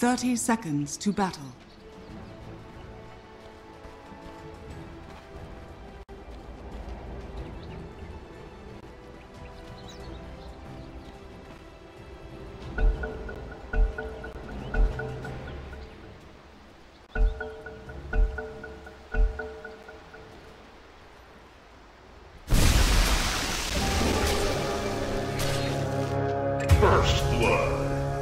30 seconds to battle. First blood.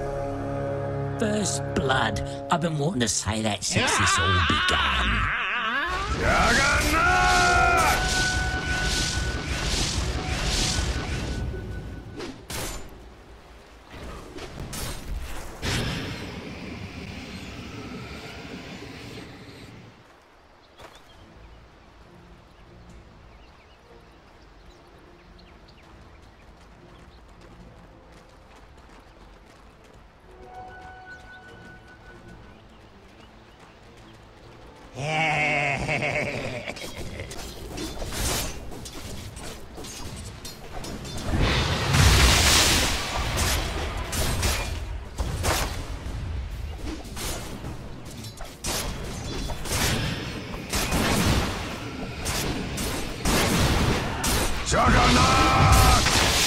First blood. I've been wanting to say that since this all began. Juggernaut! Juggernaut!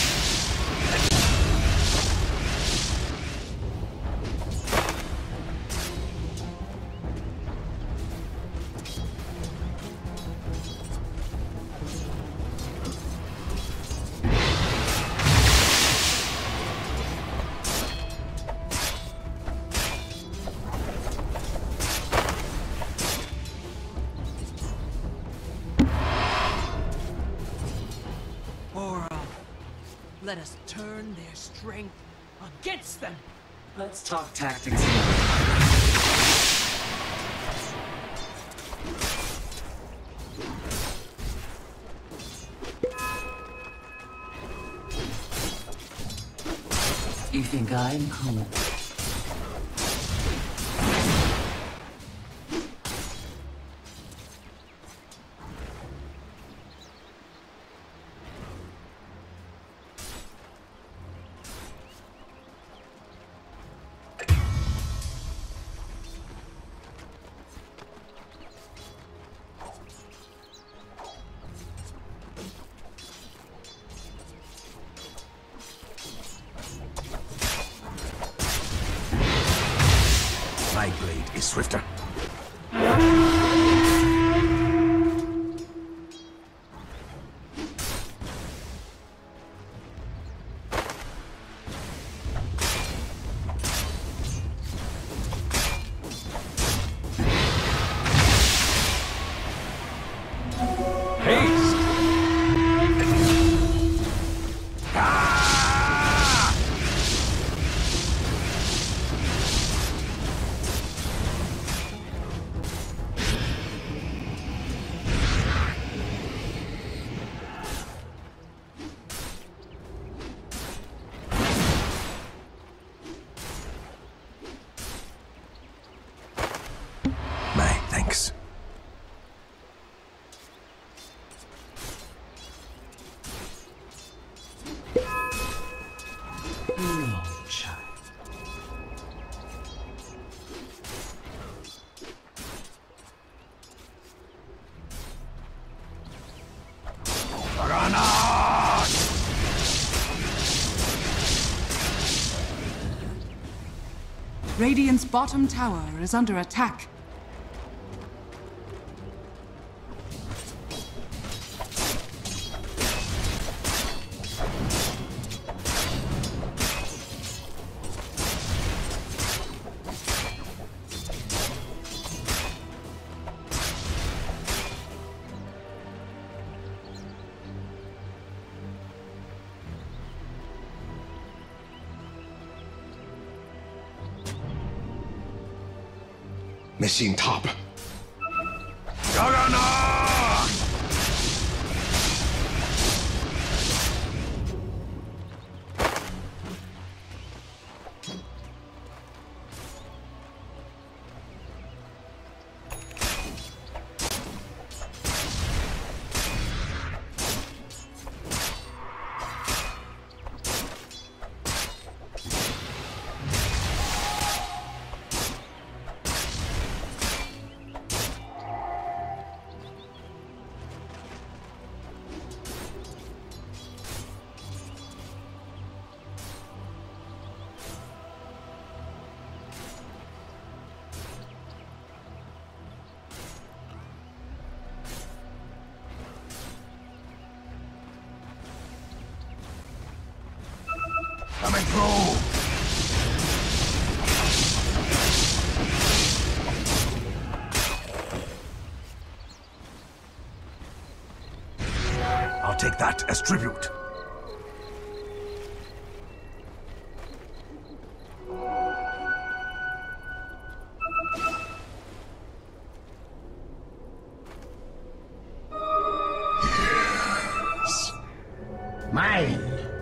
Let us turn their strength against them. Let's talk tactics. You think I'm cool? My blade is swifter. Haste! My thanks. No, child. Juggernaut! Radiant's bottom tower is under attack. Machine top. Juggernaut! control! I'll take that as tribute. Mine.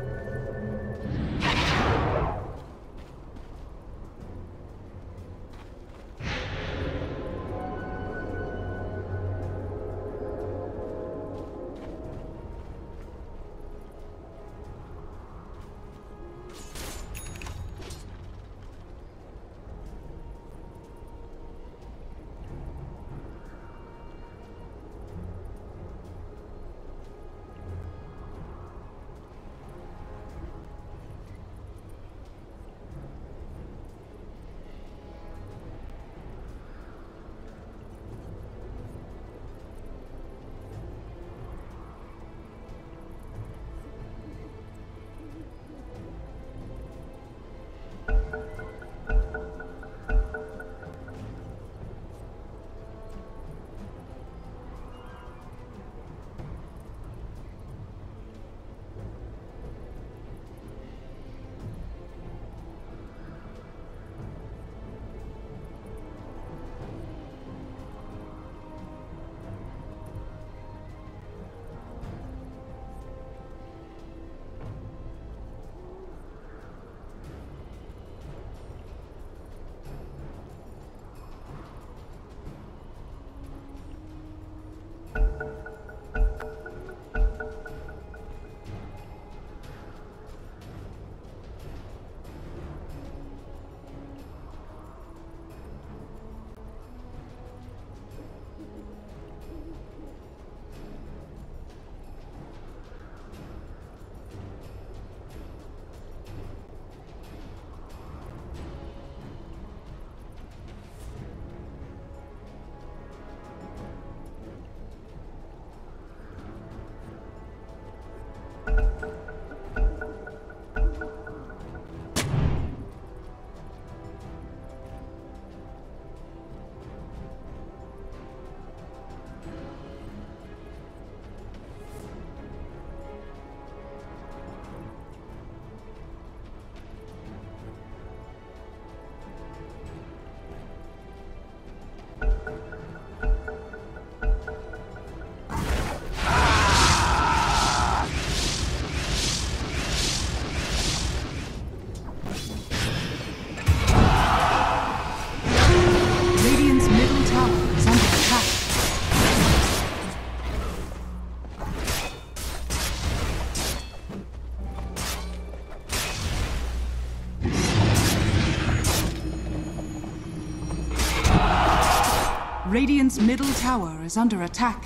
Radiant's middle tower is under attack.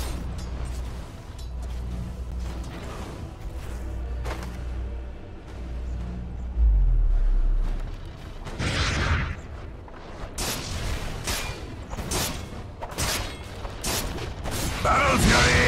Battle Fury!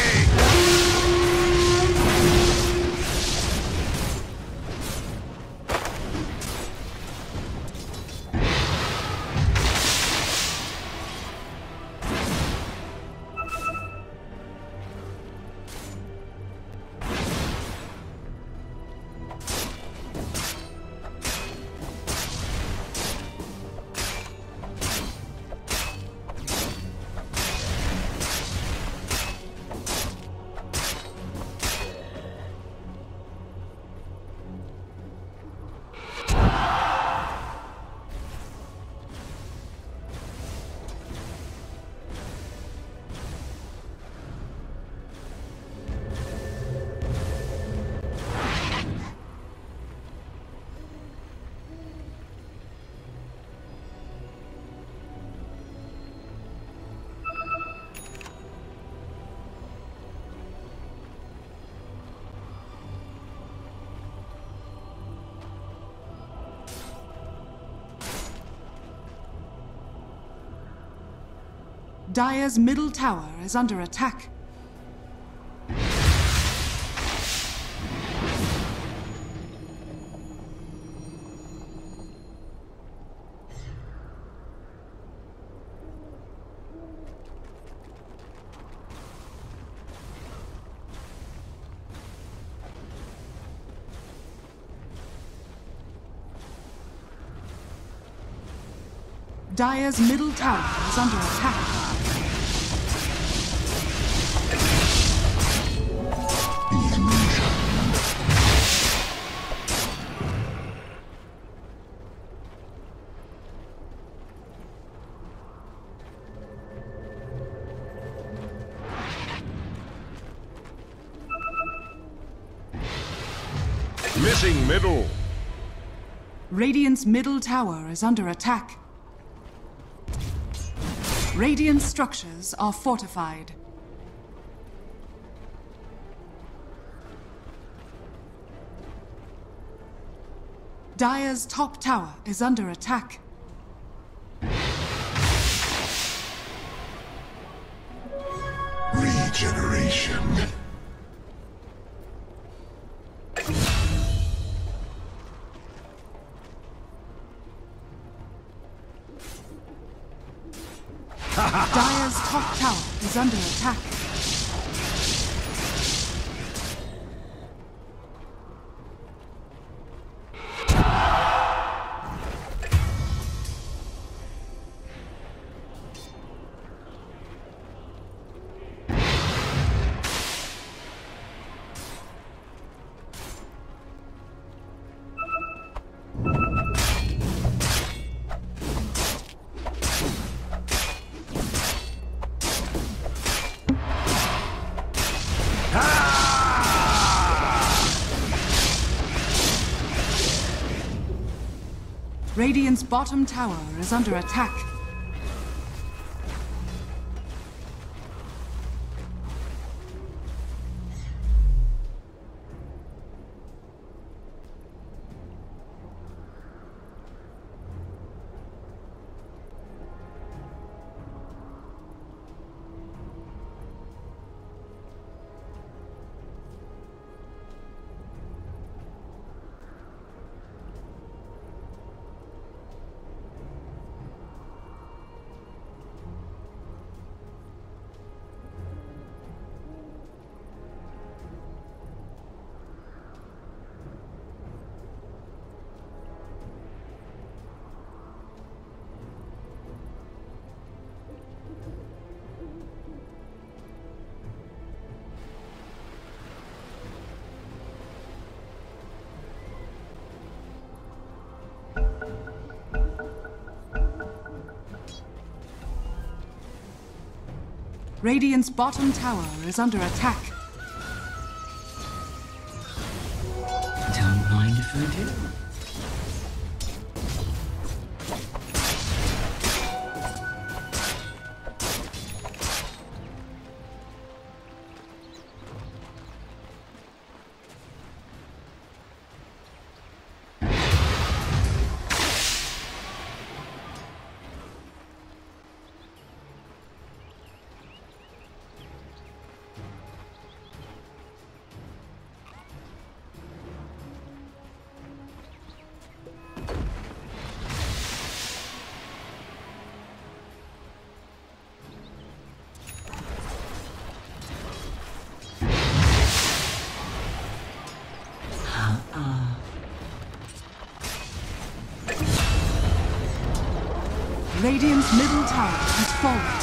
Dire's middle tower is under attack. Dire's middle tower is under attack. Missing middle. Radiant's middle tower is under attack. Radiant structures are fortified. Dire's top tower is under attack. Regeneration. Dire's top tower is under attack. Radiant's bottom tower is under attack. Radiant's bottom tower is under attack. Don't mind if I do. Radiant's middle tower has fallen.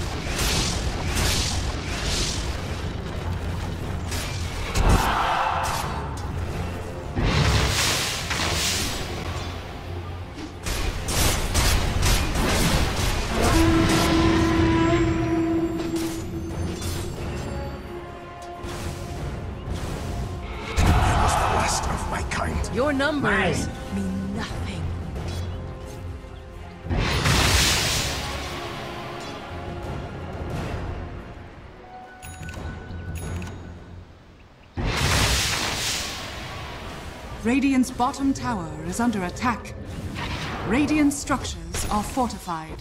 Your numbers mean nothing. Radiant's bottom tower is under attack. Radiant structures are fortified.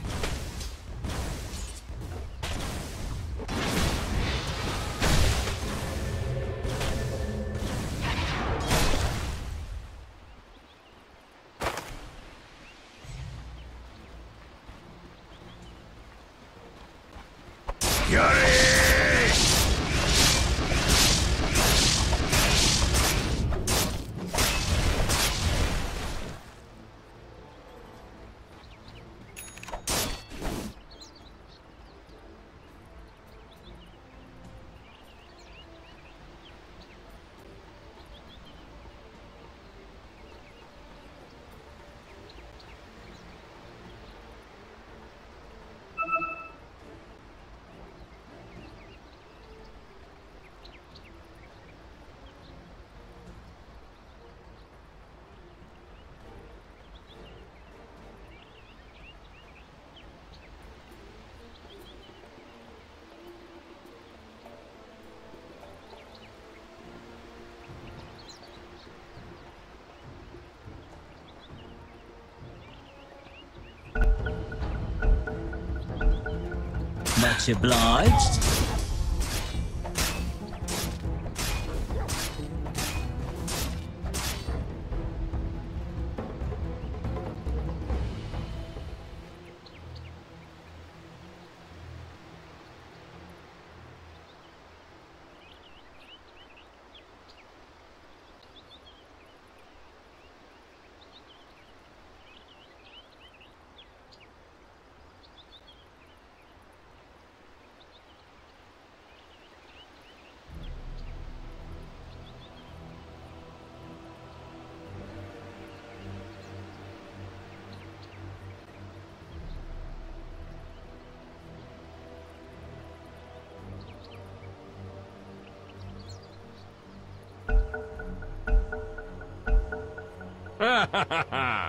Much obliged. Ha ha ha ha!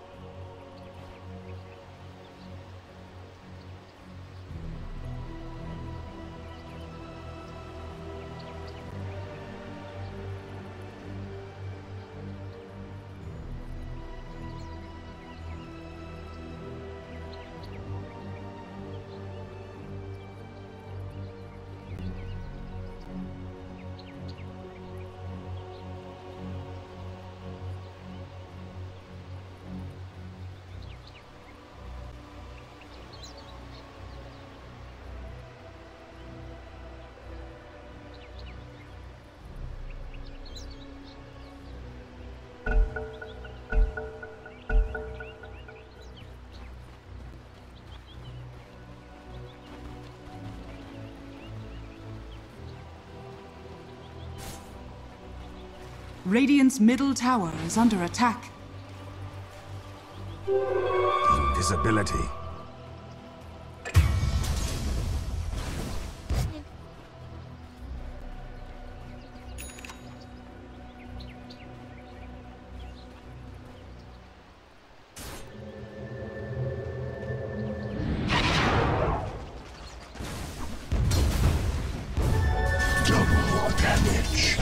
Radiant's middle tower is under attack. Invisibility. Double damage.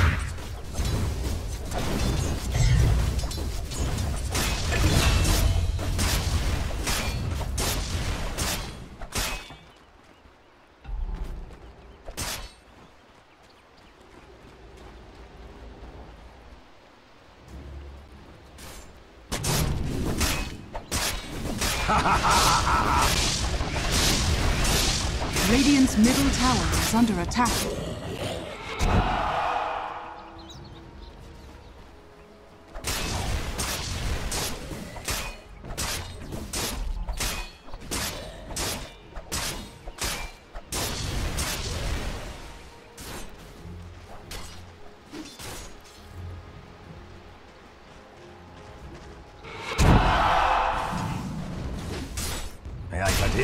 Radiant's middle tower is under attack. May I cut in?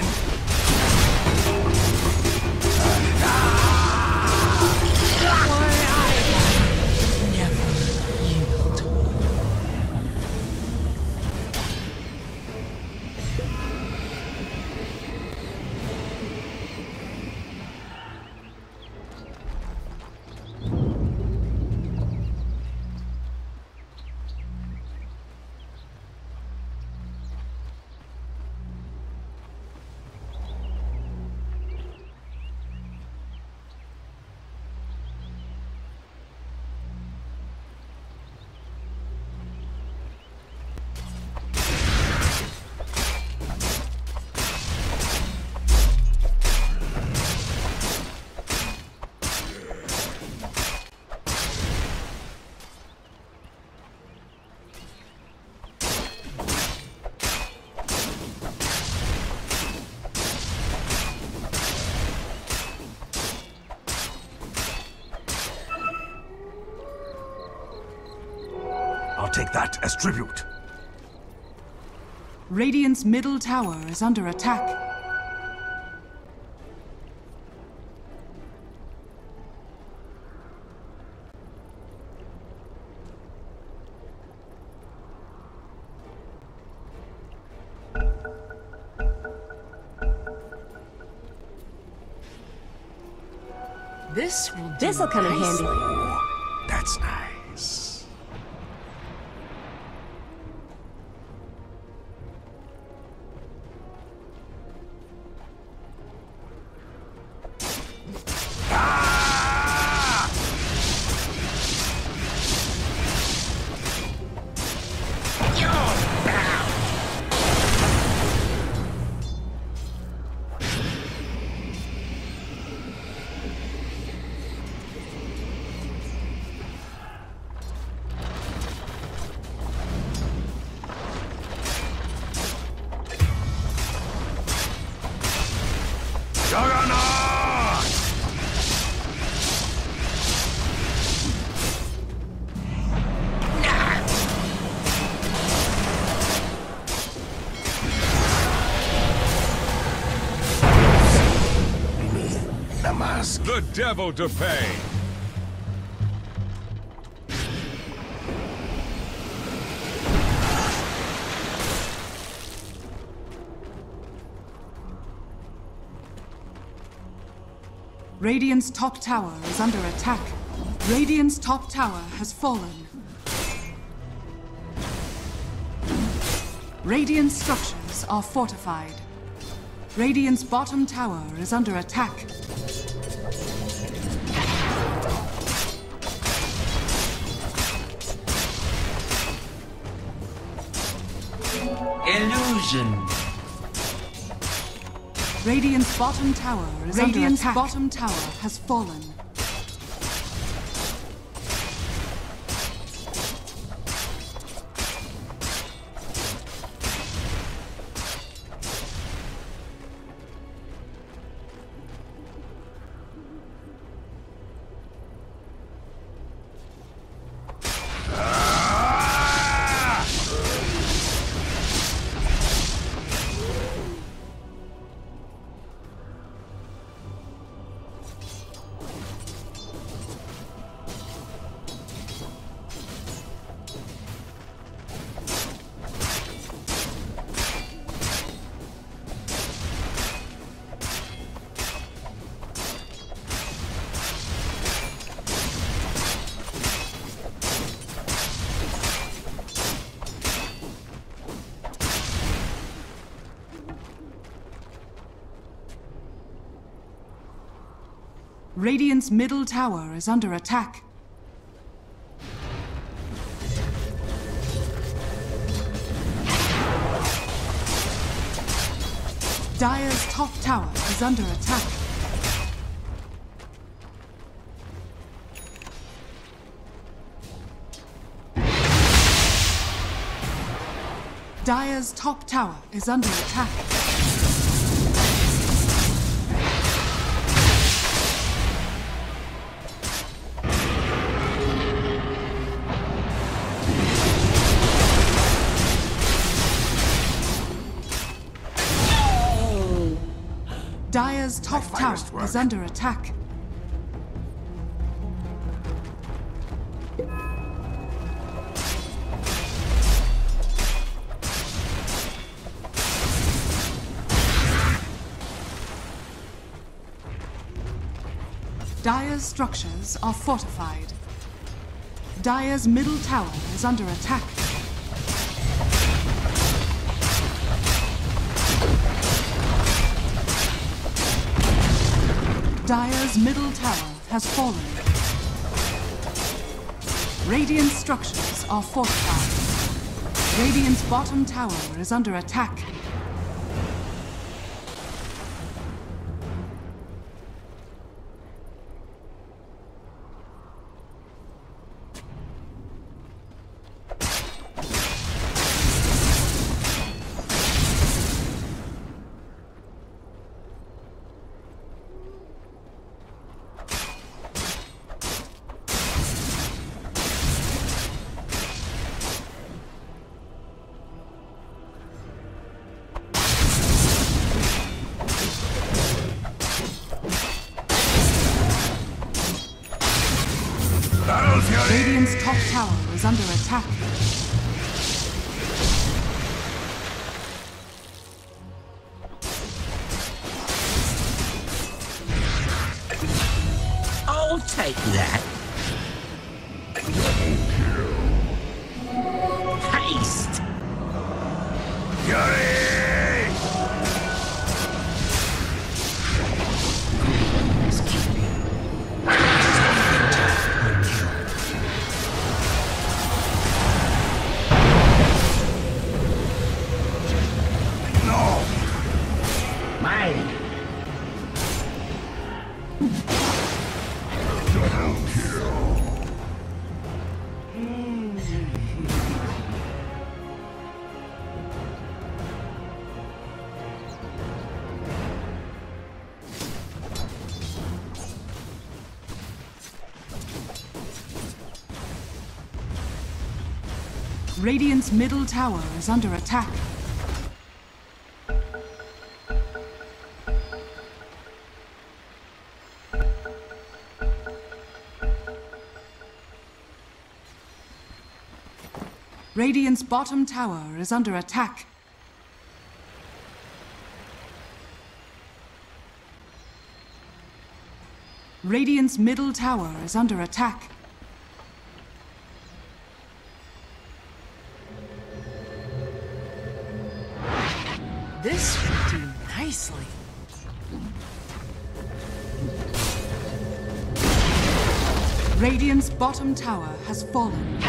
I'll take that as tribute. Radiant's middle tower is under attack. This'll come in handy. Oh, that's nice. Juggernaut! The mask. The devil to pay. Radiant's top tower is under attack. Radiant's top tower has fallen. Radiant structures are fortified. Radiant's bottom tower is under attack. Illusion. Radiant's bottom tower is under attack. Radiant's bottom tower has fallen. Radiant's middle tower is under attack. Dire's top tower is under attack. Dire's top tower is under attack. Dire's top tower is under attack. Dire's structures are fortified. Dire's middle tower is under attack. Dire's middle tower has fallen. Radiant structures are fortified. Radiant's bottom tower is under attack. Radiant's top tower is under attack. I'll take that. Haste! Fury! Radiant's middle tower is under attack. Radiant's bottom tower is under attack. Radiant's middle tower is under attack. This should do nicely. Radiant's bottom tower has fallen.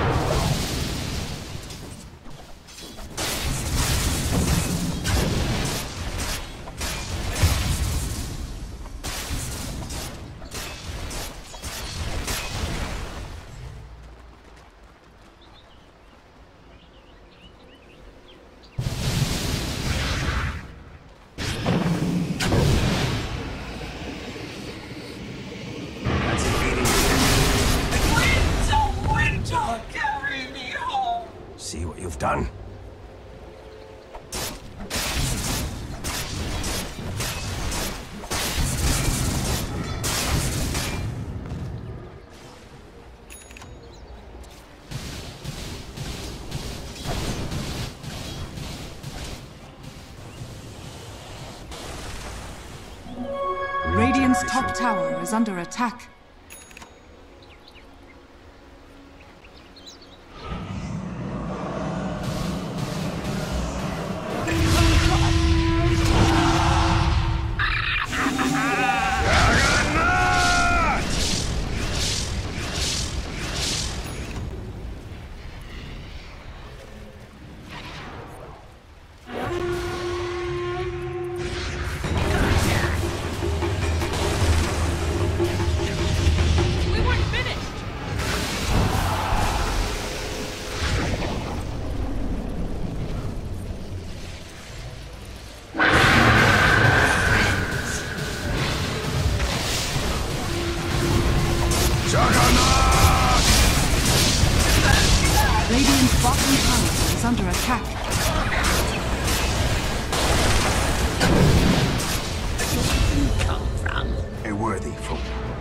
See what you've done? Radiant's top tower is under attack. Radiant's bottom tower is under attack. Where you come from? A worthy foe.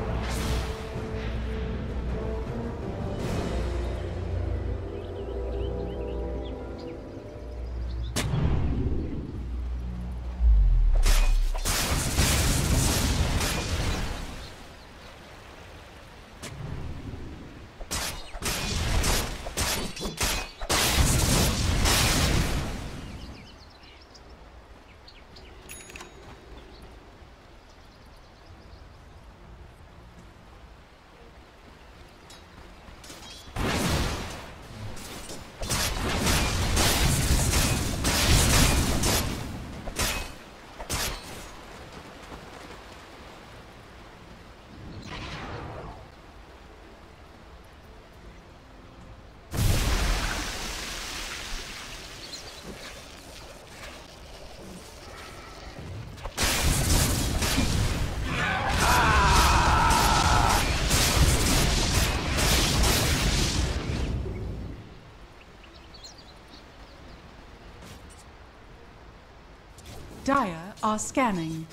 Dire are scanning.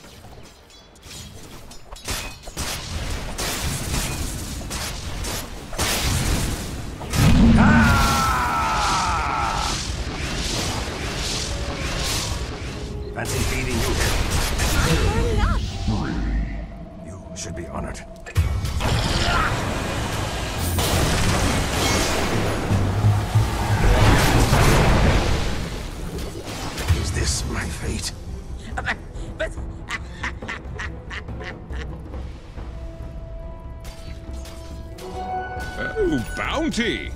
Fancy feeding you. You should be honored. Is this my fate? But Oh, bounty!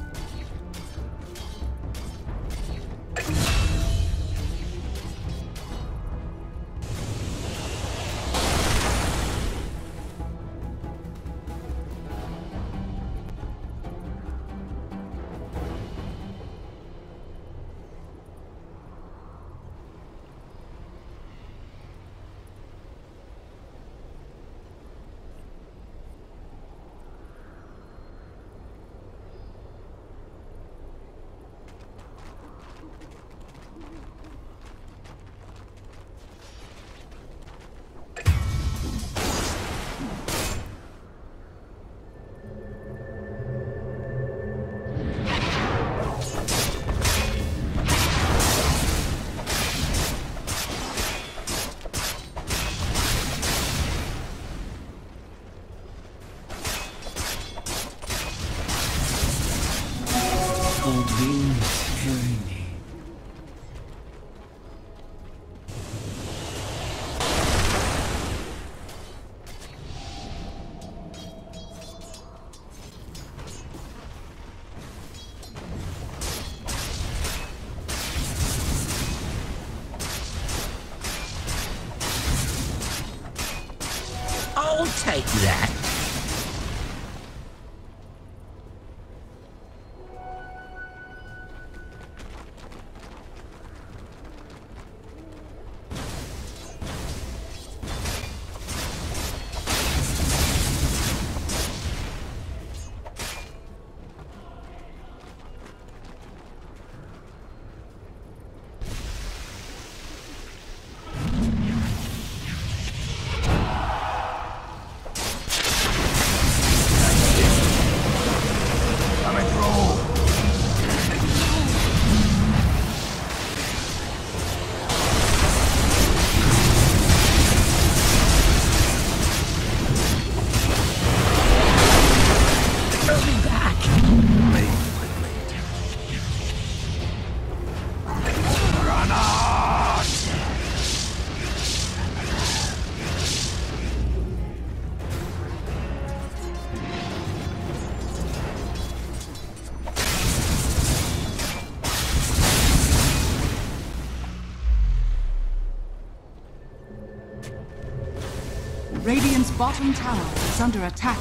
I'll take that. Radiant's bottom tower is under attack.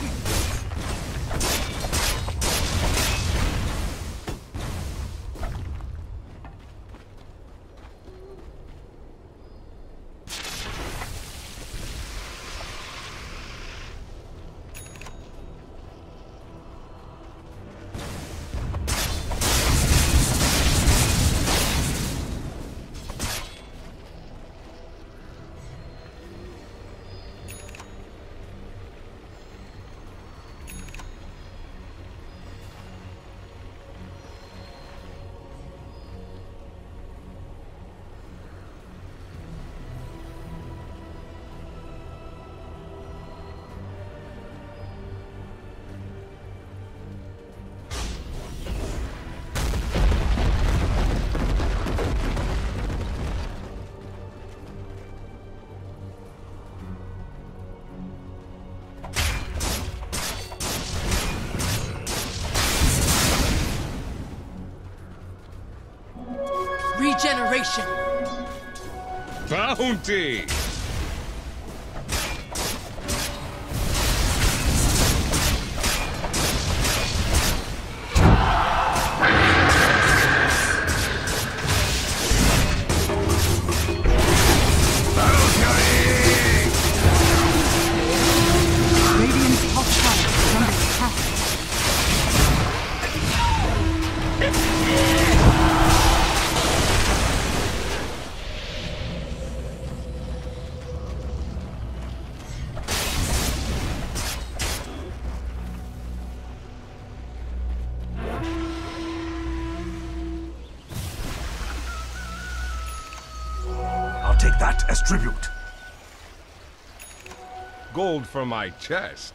Regeneration. Bounty! Radiant's top tower is under attack. I'll take that as tribute. Gold for my chest.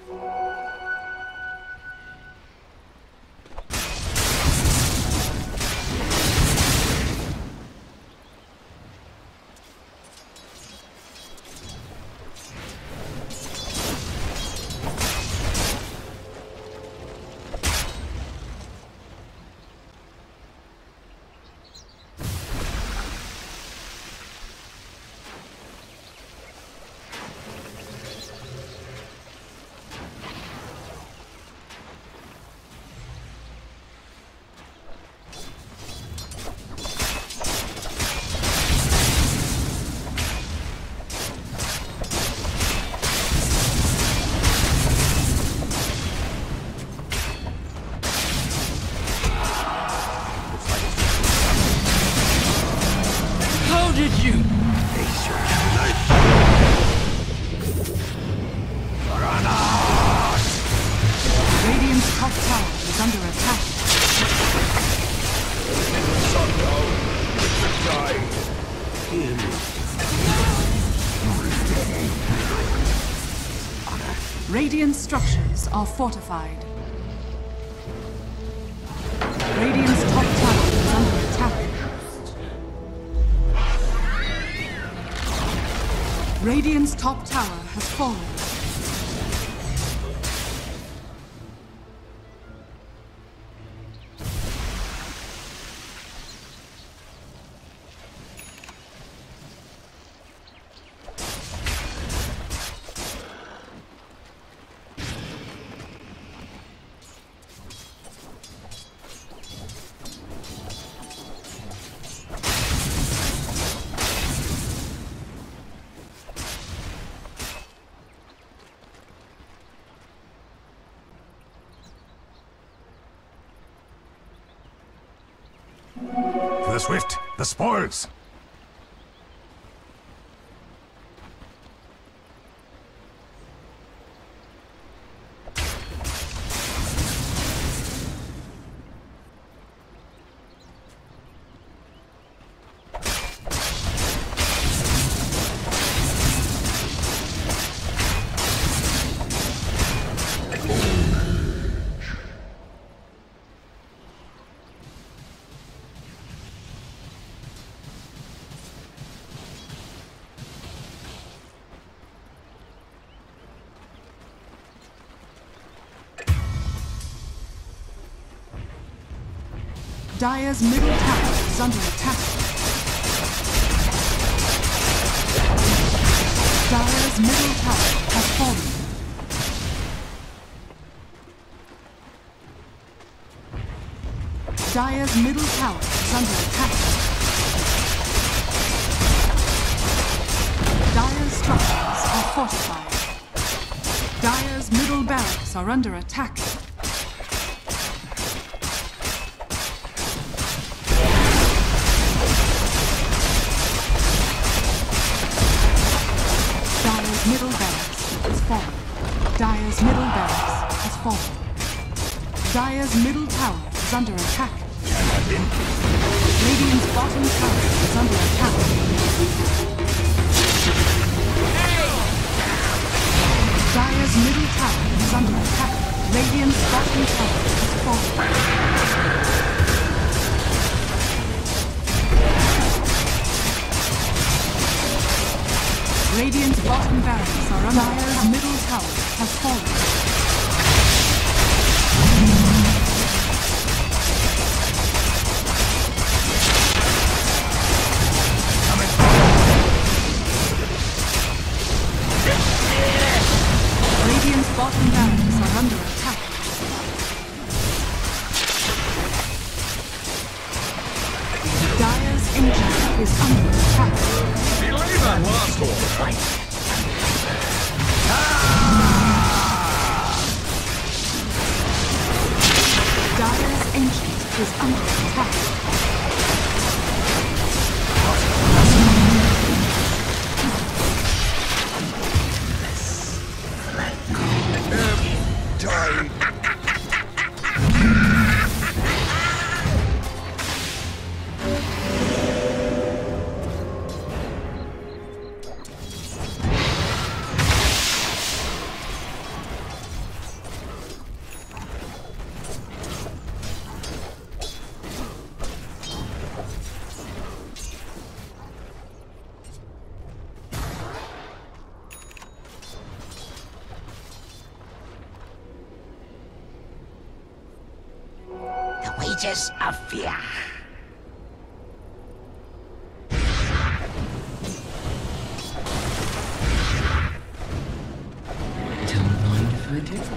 How did you? Radiant's top tower is under attack. Radiant structures are fortified. Radiant's top tower is under attack. Radiant's top tower has fallen. Swift, the spoils! Dire's middle tower is under attack. Dire's middle tower has fallen. Dire's middle tower is under attack. Dire's structures are fortified. Dire's middle barracks are under attack. Middle barracks has fallen. Dire's middle barracks has fallen. Dire's middle tower is under attack. Radiant's bottom tower is under attack. Dire's middle tower is under attack. Radiant's bottom tower has fallen. Radiant's bottom barracks are under Dire's middle tower has fallen. Radiant's bottom barracks are under attack. Dire's engine is under attack. Believe that last order. Dire's ancient is under attack. Die. Wages of fear. Don't mind if I do.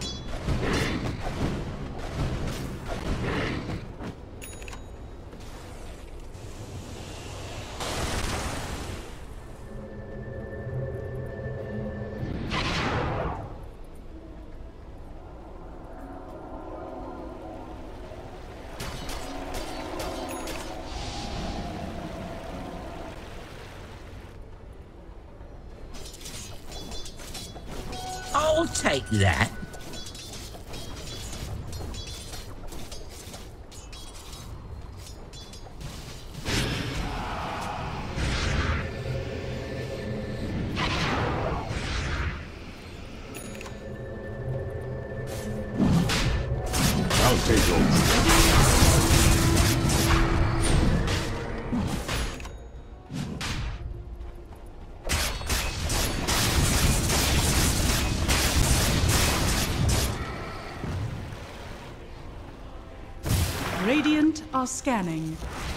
I'll take that. I'll take over. Radiant are scanning.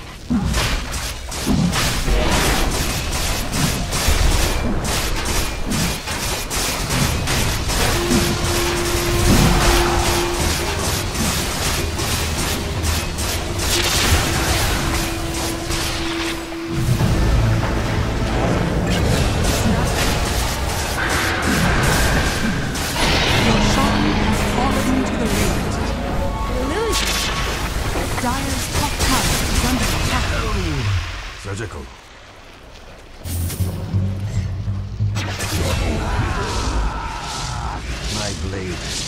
Your song has fallen to the rift. Dire's top tower is under magical. My blade